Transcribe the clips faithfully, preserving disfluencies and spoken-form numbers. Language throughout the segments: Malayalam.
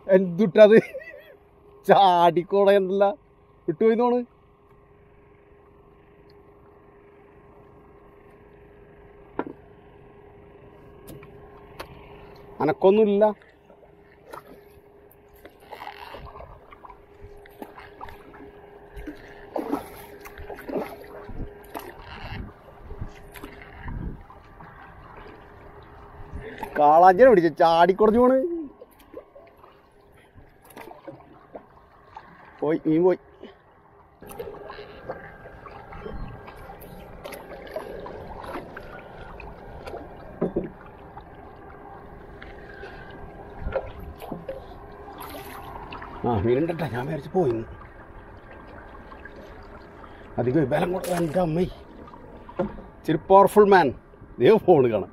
എന്തുട്ടത് ചാടിക്കോടല്ല വിട്ടുപോയിന്നോണ്. അനക്കൊന്നുമില്ല. കാളാഞ്ചനെ പിടിച്ച ചാടിക്കുറഞ്ഞു പോണ്. പോയി മീൻ പോയി. ആ മീനുണ്ടട്ടാ, ഞാൻ വിചാരിച്ച് പോയിന്ന്. അധികം ബലം കൊണ്ട് എൻ്റെ അമ്മ ഇച്ചിരി പവർഫുൾ മാൻ. ദൈവം ഫോണ് കാണാം.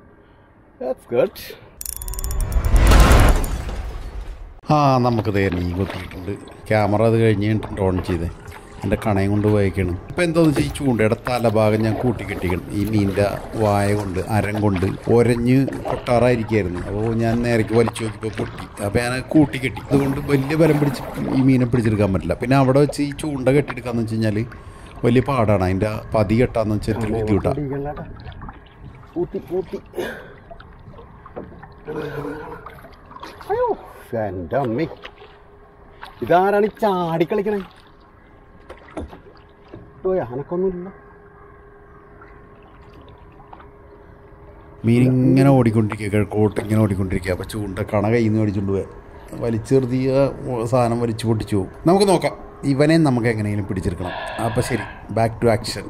ആ നമുക്ക് തേനീ കൊത്തിയിട്ടുണ്ട്. ക്യാമറ അത് കഴിഞ്ഞ് കഴിഞ്ഞിട്ടുണ്ട് ഓൺ ചെയ്തേ. എൻ്റെ കണയും കൊണ്ട് പോയേക്കാണ്. അപ്പോൾ എന്താണെന്ന് വെച്ചാൽ ഈ ചൂണ്ടയുടെ തലഭാഗം ഞാൻ കൂട്ടിക്കെട്ടിക്കണം. ഈ മീനിൻ്റെ വായ കൊണ്ട് അരം കൊണ്ട് ഒരഞ്ഞ് പൊട്ടാറായിരിക്കുമായിരുന്നു. അപ്പോൾ ഞാൻ നേരേക്ക് വലിച്ചു നോക്കിയപ്പോൾ പൊട്ടി. അപ്പോൾ ഞാൻ കൂട്ടിക്കെട്ടി. അതുകൊണ്ട് വലിയ ബലം പിടിച്ച് ഈ മീനെ പിടിച്ചെടുക്കാൻ പറ്റില്ല. പിന്നെ അവിടെ വെച്ച് ഈ ചൂണ്ട കെട്ടിയെടുക്കാന്ന് വെച്ച് കഴിഞ്ഞാൽ വലിയ പാടാണ്. അതിൻ്റെ പതി കെട്ടാന്ന് വെച്ചാൽ ഇത്തിരി ബുദ്ധിമുട്ടാണ്. അയ്യോ എൻ്റെ അമ്മ, ഇതാരാണ് ഈ ചാടിക്കളിക്കണേ? അനക്കൊന്നുമില്ല. മീനിങ്ങനെ ഓടിക്കൊണ്ടിരിക്കുക, കിഴക്കോട്ട് ഇങ്ങനെ ഓടിക്കൊണ്ടിരിക്കുക. അപ്പോൾ ചൂണ്ട കണ കയ്യിൽ നിന്ന് മേടിച്ചുകൊണ്ട് പോയാൽ വലിച്ചെറുതിയ സാധനം വലിച്ചു പൊട്ടിച്ചു പോകും. നമുക്ക് നോക്കാം ഇവനെ നമുക്ക് എങ്ങനെയെങ്കിലും പിടിച്ചെടുക്കണം. അപ്പോൾ ശരി, ബാക്ക് ടു ആക്ഷൻ.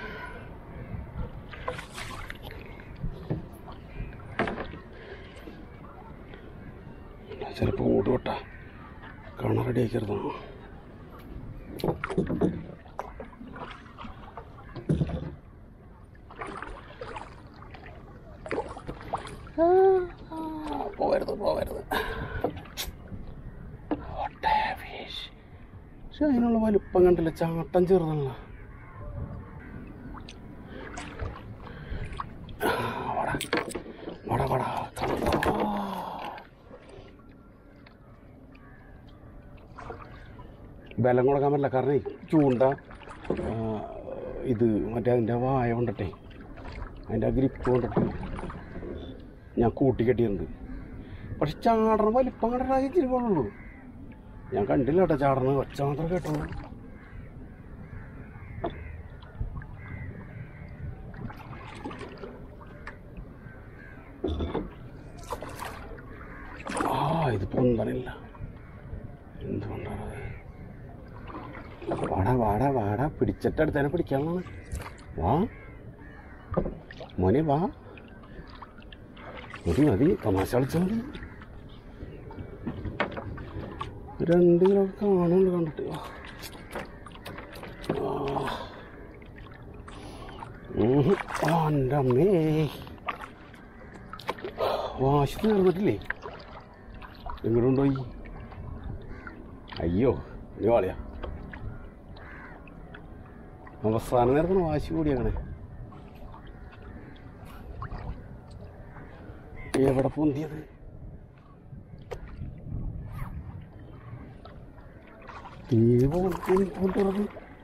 ചിലപ്പോൾ ഓട് കൊട്ടാ കാണാൻ റെഡി ആക്കരുതോ. പോകരുത് പോകരുത്. പക്ഷെ അതിനുള്ള വലുപ്പം കണ്ടില്ല, ചാട്ടം ചെറുതല്ല. വട വട ബലം കൊടുക്കാൻ പറ്റില്ല. കാരണം ചൂണ്ട ഇത് മറ്റേ അതിൻ്റെ വായ കൊണ്ടിട്ടെ, അതിൻ്റെ ആ ഗ്രിപ്പ് കൊണ്ടിട്ട് ഞാൻ കൂട്ടിക്കെട്ടിയിട്ടുണ്ട്. പക്ഷെ ചാടണ വലിപ്പം കണ്ടിട്ടാക്കി ചിരിക്കുള്ളൂ. ഞാൻ കണ്ടില്ല കേട്ടോ ചാടണ, ഒച്ച മാത്രം കേട്ടോളൂ. ആ ഇത് പൊന്തണില്ല. എന്തുകൊണ്ടാണ്? വാടാ വാടാ വാടാ, പിടിച്ചിട്ടടുത്തേനെ പിടിക്കാനാണ്. വാ മോനെ വാ. മതി മതി, തമാശ കളിച്ചാൽ മതി. രണ്ട് കിലോ കാണുന്നുണ്ട് കണ്ടിട്ട്. എൻ്റെ അമ്മേ, വാശി തീർന്നിട്ടില്ലേ? എങ്ങോട്ട് കൊണ്ടുപോയി? അയ്യോ നീ വാളിയാ. അവസാന നേരത്തിന് വാശി കൂടിയാണേ. എവിടെ പൊന്തിയത്? തീരെ പോണ്ടത്.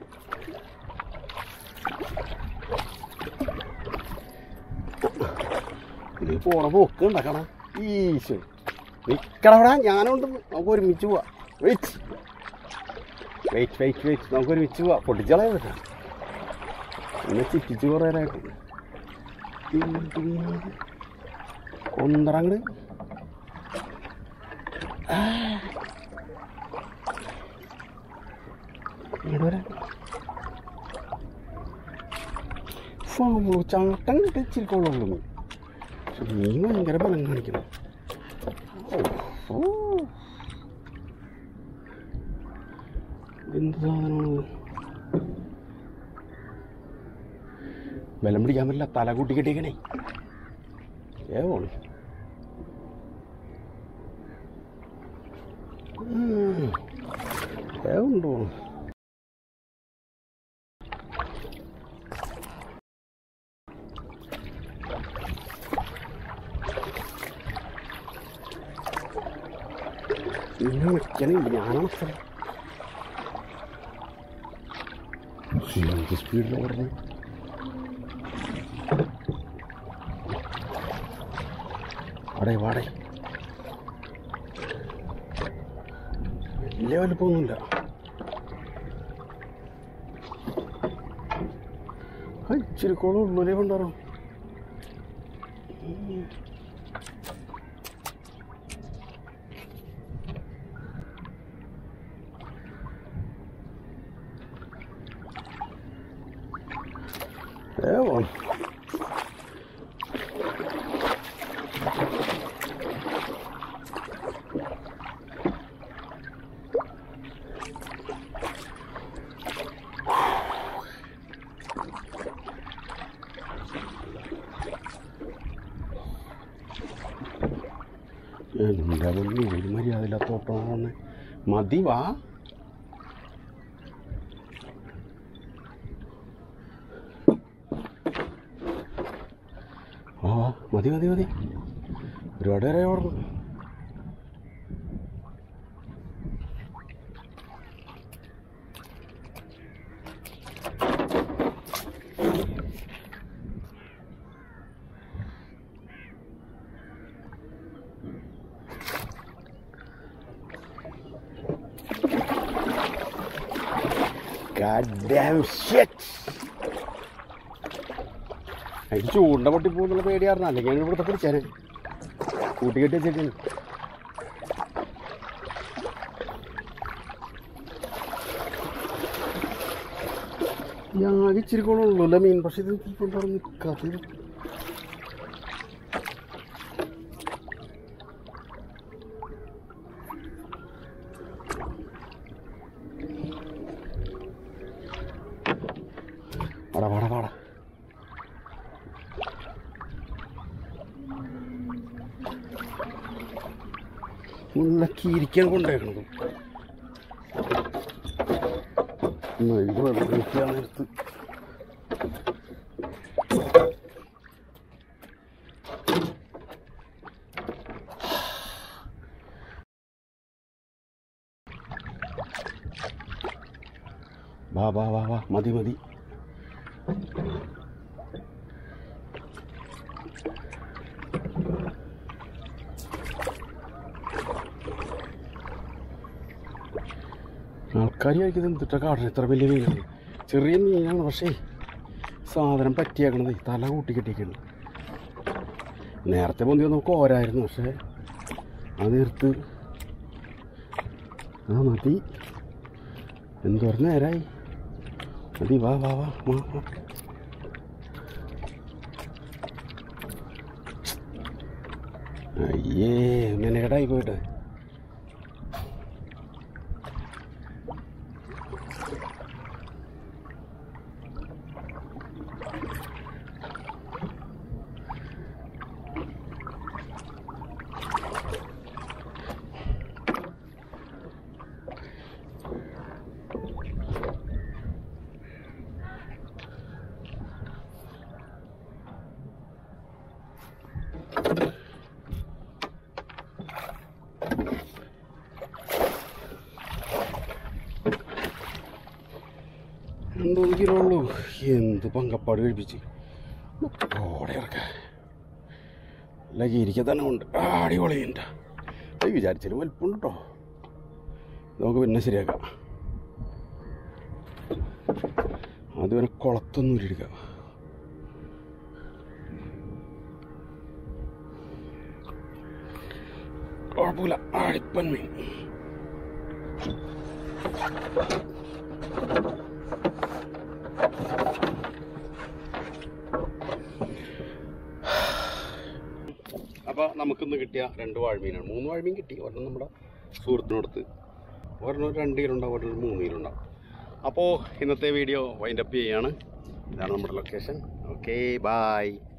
നീ പോണ പോക്ക് ഉണ്ടാക്കണ. ഈശോ നിക്കടവിടെ, ഞാനുണ്ട്. നമുക്ക് ഒരുമിച്ച് പോവാ. വെയിറ്റ് വെയിറ്റ് വെയിറ്റ് വെയിറ്റ് നമുക്ക് ഒരുമിച്ച് പോവാ. പൊട്ടിച്ചളയാ പറ്റാ. എന്നെ ചിറ്റിച്ച് കുറേ നേരമായിട്ട് കൊന്തറങ്ങട്. ഇങ്ങോട്ട് വരാൻ ചാട്ടം കിട്ടിച്ചിരിക്കുള്ളൂ. പക്ഷെ നീ ഭയങ്കര ബലം കാണിക്കണം. ഓ എന്ത് സാധനമാണ്? ബലം പിടിക്കാൻ പറ്റില്ല, തല കൂട്ടി കെട്ടിക്കണേ. ഏവോള് ഏവുണ്ടോ? പിന്നെ വിളിക്കണില്ല ഞാനാണ് സ്ഥലം സ്പീഡിൽ ഓടുന്നു. വാടേ വാടേ വലിയ വലുപ്പമൊന്നുമില്ല. ഇച്ചിരി കോളം ഉള്ളിലേ കൊണ്ടുവരും. ഏ വോ എന്താ പൊന്നി ഒരു മര്യാദയില്ലാത്തോട്ടം മതി വാ. ആ മതി മതി മതി ഒരുപാട് നേരം ഓർമ്മ. God damn shit! എനിക്ക് ചൂണ്ട പൊട്ടിപ്പോന്നുള്ള പേടിയായിരുന്നു. അല്ലെങ്കിൽ ഞാൻ ഇവിടുത്തെ പിടിച്ചേനെ കൂട്ടിക്കെട്ടി വെച്ചേക്കാണ്. ഞാൻ ഇച്ചിരി കൊള്ളുള്ളൂ മീൻ, പക്ഷെ ഇത് കൊണ്ടുവന്ന് നിൽക്കാത്ത വാടാ വാടാ വാടാ. മുള്ളക്കിരിക്കാൻ കൊണ്ടേക്കണത് ഇത് വെള്ളം നേരത്ത് വാ വാ വാ വാ മതി മതി. ആൾക്കാർ കഴിക്കുന്നത് എന്തിട്ട കാടണം, ഇത്ര വലിയ മീനാണ്. ചെറിയ മീനാണ്, പക്ഷേ സാധനം പറ്റിയേക്കണത് തല കൂട്ടിക്കെട്ടിയേക്കാണ്. നേരത്തെ പൊന്തി നമുക്ക് ഓരായിരുന്നു, പക്ഷേ ആ നേരത്ത് ആ മതി. എന്തോരം നേരമായി മതി. വാ വാ വാ വാ വാ. അയ്യേ മെനകേടായി പോയിട്ട്. എന്തോന്ന് കിലോ ഉള്ളൂ. എന്ത് പങ്കപ്പാട് കഴിപ്പിച്ച് ഓടെ ഇറക്കാം. അല്ല ഇരിക്കാൻ തന്നെ ഉണ്ട്. അടിപൊളിയുണ്ട്. അത് വിചാരിച്ചാലും വലിപ്പമുണ്ട് കേട്ടോ. നമുക്ക് പിന്നെ ശരിയാക്കാം. അതുവരെ കുളത്തൊന്നും ഇരിക്കാം. കുഴപ്പമില്ല. അടിപ്പൻ മീൻ. അപ്പോൾ നമുക്കിന്ന് കിട്ടിയ രണ്ട് വാഴമീനാണ്. മൂന്ന് വാഴമീൻ കിട്ടി. ഒരെണ്ണം നമ്മുടെ സുഹൃത്തിനടുത്ത്, ഒരെണ്ണം രണ്ട് കിലുണ്ടാവും, ഒരെണ്ണം മൂന്ന് കിലുണ്ടാവും. അപ്പോൾ ഇന്നത്തെ വീഡിയോ വൈൻഡപ്പ് ചെയ്യുകയാണ്. ഇതാണ് നമ്മുടെ ലൊക്കേഷൻ. Okay, bye.